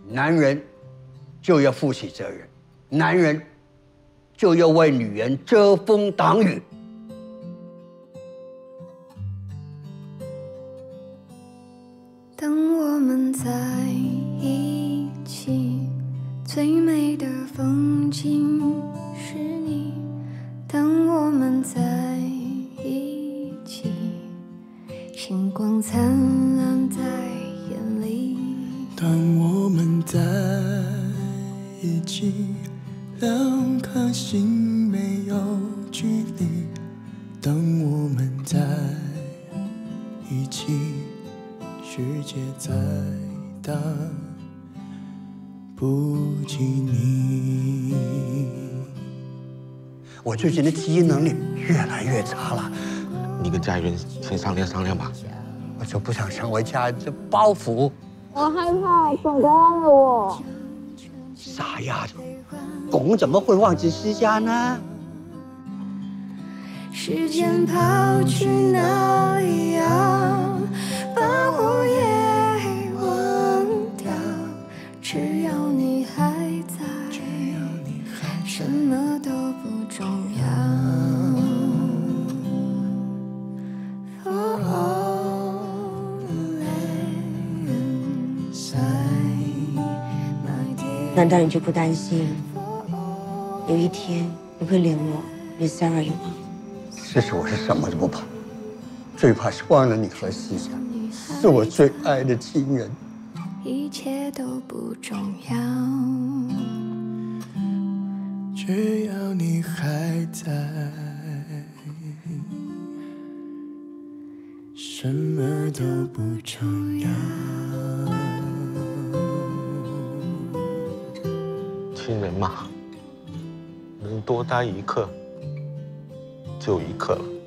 男人就要负起责任，男人就要为女人遮风挡雨。 当我们在一起，最美的风景是你。当我们在一起，星光灿烂在眼里。 当我们在一起，两颗心没有距离。当我们在一起，世界再大不及你。 我最近的记忆能力越来越差了， 你跟家里人先商量商量吧。 我就不想成为家人的包袱。 我害怕狗狗忘了我。 傻丫头，狗怎么会忘记思家呢？ 时间跑去哪里呀？把我也忘掉。只要你还在，什么都不重要。 难道你就不担心有一天你会连我连 Sarah 一忘？ 其实我是什么都不怕，最怕是忘了你和思佳，是我最爱的亲人。 一切都不重要， 只要你还在，什么都不重要。 亲人嘛，能多待一刻就一刻了。